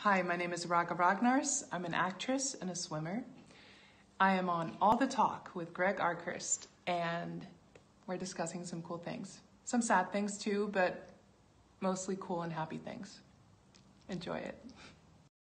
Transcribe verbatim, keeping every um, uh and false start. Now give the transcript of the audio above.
Hi, my name is Ragga Ragnars. I'm an actress and a swimmer. I am on All the Talk with Greg Arkhurst, and we're discussing some cool things. Some sad things too, but mostly cool and happy things. Enjoy it.